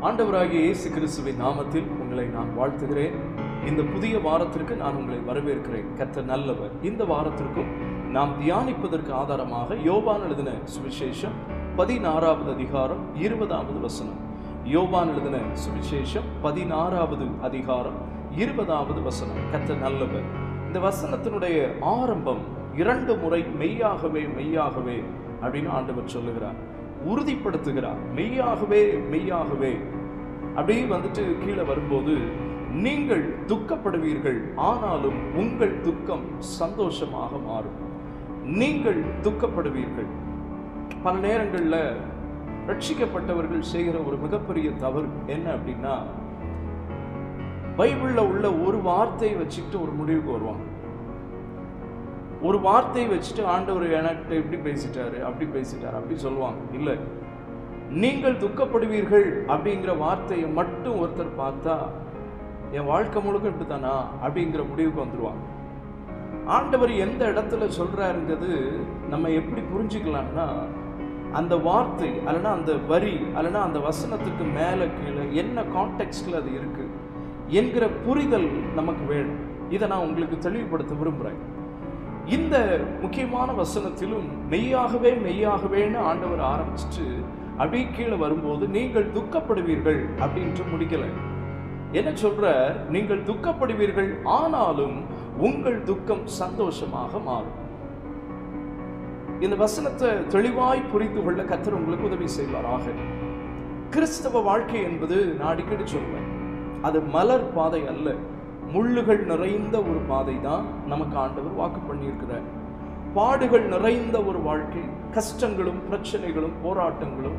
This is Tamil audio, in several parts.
ஆண்டவராகிய இயேசு கிறிஸ்துவின் நாமத்தில் உங்களை நான் வாழ்த்துகிறேன். இந்த புதிய வாரத்திற்கு நான் உங்களை வரவேற்கிறேன். கர்த்தர் நல்லவர். இந்த வாரத்திற்கும் நாம் தியானிப்பதற்கு ஆதாரமாக யோவான் எழுதின சுவிசேஷம் 16வது அதிகாரம் 20வது வசனம். யோவான் எழுதின சுவிசேஷம் 16வது அதிகாரம் 20வது வசனம். கர்த்தர் நல்லவர். இந்த வசனத்தினுடைய ஆரம்பம் 2 முறை மெய்யாகவே மெய்யாகவே அப்படின்னு ஆண்டவர் சொல்லுகிறார், உறுதிப்படுத்துகிறார். மெய்யாகவே மெய்யாகவே அப்படி வந்துட்டு கீழே வரும்போது, நீங்கள் துக்கப்படுவீர்கள், ஆனாலும் உங்கள் துக்கம் சந்தோஷமாக மாறும். நீங்கள் துக்கப்படுவீர்கள். பல நேரங்களில் ரட்சிக்கப்பட்டவர்கள் செய்கிற ஒரு மிகப்பெரிய தவறு என்ன அப்படின்னா, பைபிளில் உள்ள ஒரு வார்த்தையை வச்சுக்கிட்டு ஒரு முடிவுக்கு வருவாங்க. ஒரு வார்த்தையை வச்சுட்டு ஆண்டவர் என்கிட்ட இப்படி பேசிட்டாரு, அப்படி பேசிட்டாரு, அப்படி சொல்லுவாங்க. இல்லை, நீங்கள் துக்கப்படுவீர்கள் அப்படிங்கிற வார்த்தையை மட்டும் ஒருத்தர் பார்த்தா, என் வாழ்க்கை முழுக்க இப்படித்தானா அப்படிங்கிற முடிவுக்கு வந்துடுவாங்க. ஆண்டவர் எந்த இடத்துல சொல்றாருங்கிறது நம்ம எப்படி புரிஞ்சுக்கலாம்னா, அந்த வார்த்தை அல்லனா அந்த வரி அல்லனா அந்த வசனத்துக்கு மேலே கீழே என்ன கான்டெக்ஸ்ட்ல அது இருக்கு என்கிற புரிதல் நமக்கு வேணும். இதை நான் உங்களுக்கு தெளிவுபடுத்த விரும்புகிறேன். இந்த முக்கியமான வசனத்திலும் மெய்யாகவே மெய்யாகவேன்னு ஆண்டவர் ஆரம்பிச்சுட்டு அப்படியே கீழே வரும்போது, நீங்கள் துக்கப்படுவீர்கள் அப்படின்ட்டு முடிக்கல. என்ன சொல்ற? நீங்கள் துக்கப்படுவீர்கள், ஆனாலும் உங்கள் துக்கம் சந்தோஷமாக மாறும். இந்த வசனத்தை தெளிவாய் புரிந்து கொள்ள கர்த்தர் உங்களுக்கு உதவி செய்வாராக. கிறிஸ்தவ வாழ்க்கை என்பது நான் அடிக்கடி சொல்வேன், அது மலர் பாதை அல்ல, முள்ளுகள் நிறைந்த ஒரு பாதை தான் நமக்கு ஆண்டவர் வாக்கு பண்ணியிருக்கிறார். பாடுகள் நிறைந்த ஒரு வாழ்க்கை, கஷ்டங்களும் பிரச்சனைகளும் போராட்டங்களும்,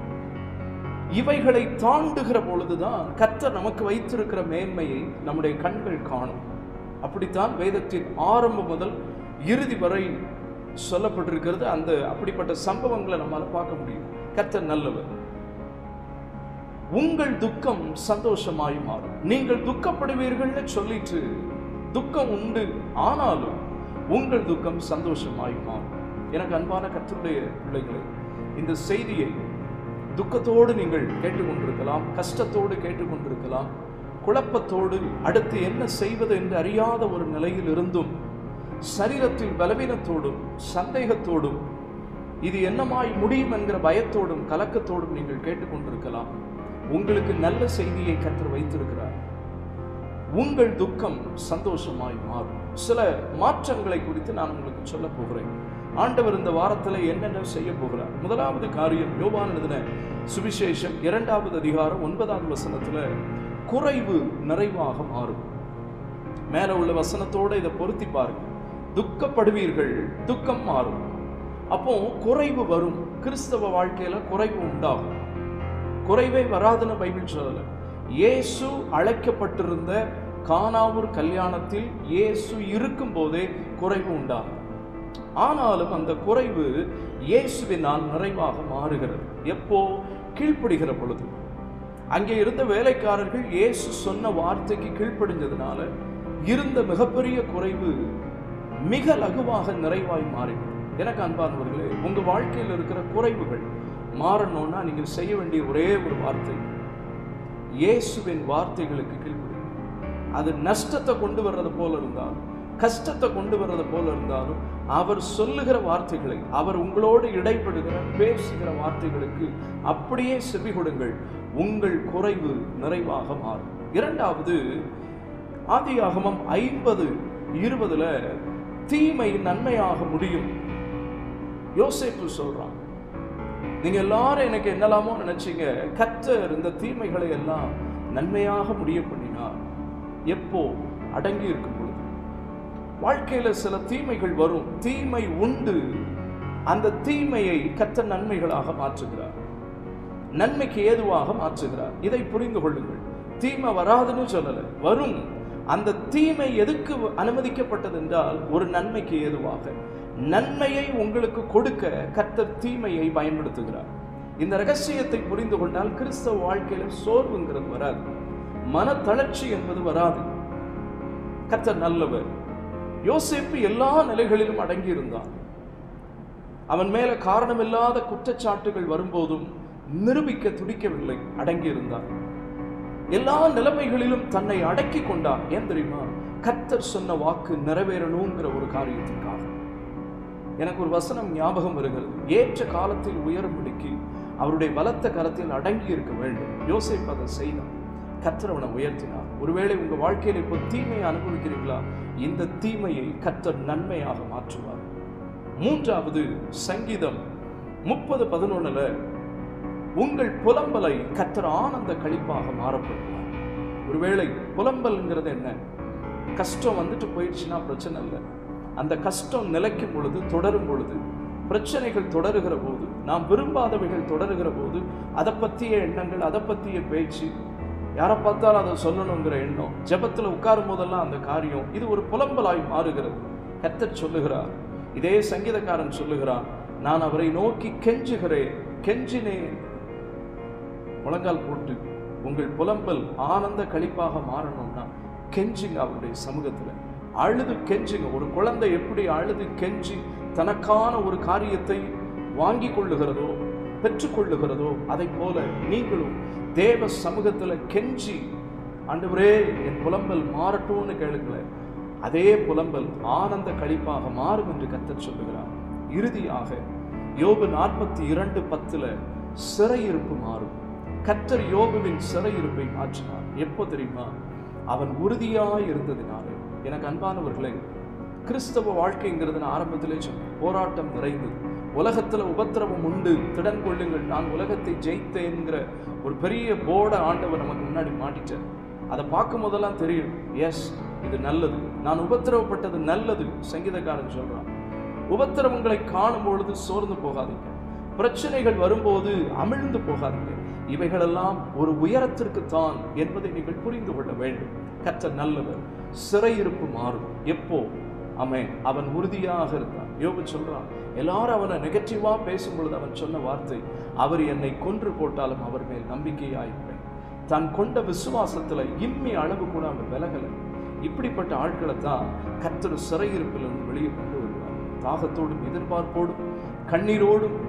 இவைகளை தாண்டுகிற பொழுதுதான் கர்த்தர் நமக்கு வைத்திருக்கிற மேன்மையை நம்முடைய கண்கள் காணும். அப்படித்தான் வேதத்தின் ஆரம்பம் முதல் இறுதி வரை சொல்லப்பட்டிருக்கிறது. அந்த அப்படிப்பட்ட சம்பவங்களை நம்மால பார்க்க முடியும். கர்த்தர் நல்லவர். உங்கள் துக்கம் சந்தோஷமாய் மாறும். நீங்கள் துக்கப்படுவீர்கள்னு சொல்லிட்டு, துக்கம் உண்டு, ஆனாலும் உங்கள் துக்கம் சந்தோஷமாய் மாறும். எனக்கு அன்பான கர்த்தருடைய பிள்ளைகளே, இந்த செய்தியை துக்கத்தோடு நீங்கள் கேட்டுக்கொண்டிருக்கலாம், கஷ்டத்தோடு கேட்டுக்கொண்டிருக்கலாம், குழப்பத்தோடு அடுத்து என்ன செய்வது என்று அறியாத ஒரு நிலையில் இருந்தும், சரீரத்தில் பலவீனத்தோடும் சந்தேகத்தோடும், இது என்னமாய் முடியும் என்கிற பயத்தோடும் கலக்கத்தோடும் நீங்கள் கேட்டுக்கொண்டிருக்கலாம். உங்களுக்கு நல்ல செய்தியை கர்த்தர் வைத்திருக்கிறார். உங்கள் துக்கம் சந்தோஷமாய் மாறும். சில மாற்றங்களை குறித்து நான் உங்களுக்கு சொல்ல போகிறேன். ஆண்டவர் இந்த வாரத்தில் என்னென்ன செய்ய போகிறார்? முதலாவது காரியம், யோவான் எழுதின சுவிசேஷம் 2வது அதிகாரம் 9வது வசனத்துல குறைவு நிறைவாக மாறும். மேல உள்ள வசனத்தோட இதை பொருத்தி பாருங்க. துக்கப்படுவீர்கள், துக்கம் மாறும். அப்போ குறைவு வரும். கிறிஸ்தவ வாழ்க்கையில குறைவு உண்டாகும். குறைவே வராதுன்னு பைபிள் சொல்லல. இயேசு அழைக்கப்பட்டிருந்த கானாவூர் கல்யாணத்தில் இயேசு இருக்கும் போதே குறைவு உண்டாகும். ஆனாலும் அந்த குறைவு இயேசுவினால் நிறைவாக மாறுகிறது. எப்போ? கீழ்ப்படுகிற பொழுது. அங்கே இருந்த வேலைக்காரர்கள் இயேசு சொன்ன வார்த்தைக்கு கீழ்ப்படிஞ்சதுனால இருந்த மிகப்பெரிய குறைவு மிக லகுவாக நிறைவாய் மாறிவிடும். எனக்கு அன்பானவர்களே, உங்க வாழ்க்கையில் இருக்கிற குறைவுகள் மாறணும்னா நீங்கள் செய்ய வேண்டிய ஒரே ஒரு வார்த்தை, இயேசுவின் வார்த்தைகளுக்கு கீழ்ப்படிங்க. அது நஷ்டத்தை கொண்டு வர்றது போல இருந்தாலும், கஷ்டத்தை கொண்டு வர்றது போல இருந்தாலும், அவர் சொல்லுகிற வார்த்தைகளை, அவர் உங்களோடு இடைப்படுகிற பேசுகிற வார்த்தைகளுக்கு அப்படியே செவி கொடுங்கள். உங்கள் குறைவு நிறைவாக மாறும். இரண்டாவது, ஆதியாகமம் 50:20 தீமை நன்மையாக முடியும். யோசேப்பு சொல்றான், நீங்க எல்லாரும் எனக்கு என்னலாமோ நினைச்சீங்க, கர்த்தர் இந்த தீமைகளை எல்லாம் நன்மையாக முடிய பண்ணினார். எப்போ? அடங்கி இருக்கும் பொழுது. வாழ்க்கையில சில தீமைகள் வரும், தீமை உண்டு. அந்த தீமையை கர்த்தர் நன்மைகளாக மாற்றுகிறார், நன்மைக்கு ஏதுவாக மாற்றுகிறார். இதை புரிந்து கொள்ளுங்கள். தீமை வராதுன்னு சொல்லல, வரும். அந்த தீமை எதுக்கு அனுமதிக்கப்பட்டது என்றால், ஒரு நன்மைக்கு ஏதுவாக, நன்மையை உங்களுக்கு கொடுக்க கர்த்தர் தீமையை பயன்படுத்துகிறார். இந்த ரகசியத்தை புரிந்து கொண்டால் கிறிஸ்தவ வாழ்க்கையில சோர்வுங்கிறது வராது, மன தளர்ச்சி என்பது வராது. கர்த்தர் நல்லவர். யோசேப்பு எல்லா நிலைகளிலும் அடங்கி இருந்தான். அவன் மேல காரணமில்லாத குற்றச்சாட்டுகள் வரும்போதும் நிரூபிக்க துடிக்கவில்லை, அடங்கி இருந்தார். எல்லா நிலைமைகளிலும் தன்னை அடக்கி கொண்டார். ஏன் தெரியுமா? கர்த்தர் சொன்ன வாக்கு நிறைவேறணுங்கிற ஒரு காரியத்திற்காக. எனக்கு ஒரு வசனம் ஞாபகம் வருகிறது. ஏற்ற காலத்தில் உயரும்படிக்கு அவருடைய பலத்த கரத்தில் அடங்கி இருக்க வேண்டும். யோசேப்பு அதை செய்தார். கர்த்தர் அவனை உயர்த்தினார். ஒருவேளை உங்க வாழ்க்கையில் இப்போ தீமையை அனுபவிக்கிறீங்களா? இந்த தீமையை கர்த்தர் நன்மையாக மாற்றுவார். மூன்றாவது, சங்கீதம் 30:11 உங்கள் புலம்பலை கர்த்தர் ஆனந்த களிப்பாக மாறப்படுவார். ஒருவேளை புலம்பல்ங்கிறது என்ன? கஷ்டம் வந்துட்டு போயிடுச்சுன்னா பிரச்சனை இல்லை. அந்த கஷ்டம் நிலைக்கும் பொழுது, தொடரும் பொழுது, பிரச்சனைகள் தொடருகிற போது, நாம் விரும்பாதவைகள் தொடருகிற போது, அதை பற்றிய எண்ணங்கள், அதை பற்றிய பேச்சு, யாரை பார்த்தாலும் அதை சொல்லணுங்கிற எண்ணம், ஜெபத்தில் உட்காரும் போதெல்லாம் அந்த காரியம், இது ஒரு புலம்பலாய் மாறுகிறது. கர்த்தர் சொல்லுகிறார், இதே சங்கீதக்காரன் சொல்லுகிறான், நான் அவரை நோக்கி கெஞ்சினேன். முழங்கால் போட்டு உங்கள் புலம்பல் ஆனந்த களிப்பாக மாறணும்னா கெஞ்சுங்க. அவருடைய சமூகத்தில் அழுது கெஞ்சுங்க. ஒரு குழந்தை எப்படி அழுது கெஞ்சி தனக்கான ஒரு காரியத்தை வாங்கி கொள்ளுகிறதோ, பெற்றுக்கொள்ளுகிறதோ, அதை போல நீங்களும் தேவ சமூகத்தில் கெஞ்சி, ஆண்டவரே என் புலம்பல் மாறட்டும்னு கேளுங்களேன். அதே புலம்பல் ஆனந்த களிப்பாக மாறும் என்று கர்த்தர் சொல்லுகிறார். இறுதியாக யோபு 42:10 சிறையிருப்பு மாறும். கர்த்தர் யோபுவின் சிறையிருப்பை மாற்றினார். எப்போ தெரியுமா? அவன் உறுதியாய் இருந்ததினாலே. எனக்கு அன்பானவர்களே, கிறிஸ்தவ வாழ்க்கைங்கிறது நான் ஆரம்பத்திலே சொன்னேன், போராட்டம் நிறைந்தது. உலகத்துல உபத்திரவம் உண்டு, திடன் கொள்ளுங்கள், நான் உலகத்தை ஜெயித்தேன்கிற ஒரு பெரிய போர்டை ஆண்டவர் நமக்கு முன்னாடி மாட்டிட்டார். அதை பார்க்கும் போதெல்லாம் தெரியும், எஸ் இது நல்லது, நான் உபத்திரவப்பட்டது நல்லது. சங்கீதக்காரன் சொல்றான், உபத்திரவங்களை காணும் பொழுது சோர்ந்து போகாதீங்க, பிரச்சனைகள் வரும்போது அமிழ்ந்து போகாதீங்க, இவைகளெல்லாம் ஒரு உயரத்திற்கு தான் என்பதை நீங்கள் புரிந்து கொள்ள வேண்டும். கர்த்தர் நல்லவர். சிறையிருப்பு மாறும். எப்போ? ஆமென். அவன் உறுதியாக இருந்தான். யோபு சொல்றான், எல்லாரும் அவனை நெகட்டிவா பேசும் பொழுது அவன் சொன்ன வார்த்தை, அவர் என்னை கொன்று போட்டாலும் அவர் மேல் நம்பிக்கையாயிருப்பேன். தான் கொண்ட விசுவாசத்துல இம்மி அளவு கூட அவன் விலகலை. இப்படிப்பட்ட ஆட்களை தான் கர்த்தர் சிறையிருப்பிலிருந்து வெளியே கொண்டு வருவார். தாகத்தோடும் எதிர்பார்ப்போடும் கண்ணீரோடும்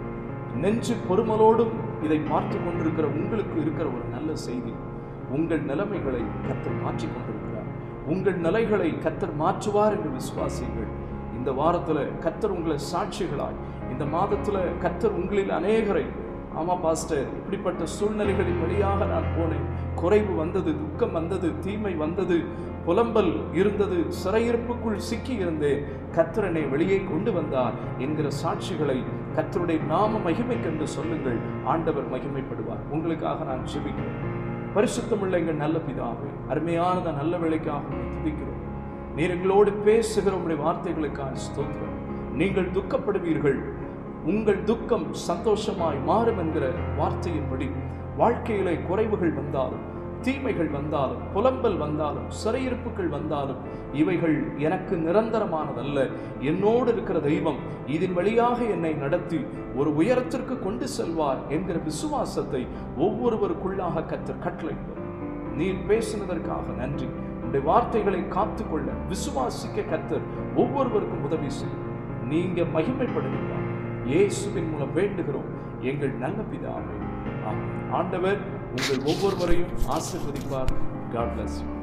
நெஞ்சு பொறுமலோடும் இதை பார்த்து கொண்டிருக்கிற உங்களுக்கு இருக்கிற ஒரு நல்ல செய்தி, உங்கள் நிலைமைகளை கர்த்தர் மாற்றிக் கொண்டிருக்கிறார். உங்கள் நிலைகளை கர்த்தர் மாற்றுவார் என்று விசுவாசியுங்கள். இந்த வாரத்தில் கர்த்தர் உங்களை சாட்சிகளாய், இந்த மாதத்தில் கர்த்தர் உங்களில் அநேகரை, ஆமா பாஸ்டர், இப்படிப்பட்ட சூழ்நிலைகளின் வழியாக நான் போனேன், குறைவு வந்தது, துக்கம் வந்தது, தீமை வந்தது, புலம்பல் இருந்தது, சிறையிருப்புக்குள் சிக்கி இருந்தேன், கர்த்தர் என்னை வெளியே கொண்டு வந்தார் என்கிற சாட்சிகளை கர்த்தருடைய நாம மகிமைக்கென்று சொல்லுங்கள். ஆண்டவர் மகிமைப்படுவார். உங்களுக்காக நான் ஜெபிக்கிறேன். பரிசுத்தமுள்ள எங்கள் நல்ல பிதாவே, அருமையான நல்ல வேளைக்காக துதிக்கிறோம். நீர் எங்களோடு பேசுகிற உங்களுடைய வார்த்தைகளுக்காக ஸ்தோத்திரம். நீங்கள் துக்கப்படுவீர்கள், உங்கள் துக்கம் சந்தோஷமாய் மாறும் என்கிற வார்த்தையின்படி வாழ்க்கையிலே குறைவுகள் வந்தாலும், தீமைகள் வந்தாலும், புலம்பல் வந்தாலும், சிறையிருப்புகள் வந்தாலும், இவைகள் எனக்கு நிரந்தரமானதல்ல. என்னோடு இருக்கிற தெய்வம் இதன் வழியாக என்னை நடத்தி ஒரு உயரத்திற்கு கொண்டு செல்வார் என்கிற விசுவாசத்தை ஒவ்வொருவருக்குள்ளாக கர்த்தர் கட்டளையிட்டார். நீர் பேசினதற்காக நன்றி. உங்களுடைய வார்த்தைகளை காத்துக்கொள்ள விசுவாசிக்க கர்த்தர் ஒவ்வொருவருக்கும் உதவி செய்யும். நீங்க மகிமைப்படுகிறார். இயேசுவின் மூலம் வேண்டுகிறோம் எங்கள் நல்ல பிதாவே. ஆண்டவர் உங்கள் ஒவ்வொருவரையும் ஆசீர்வதிப்பார். God bless you.